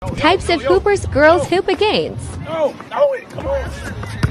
Types of hoopers girls hoop against. No, come on.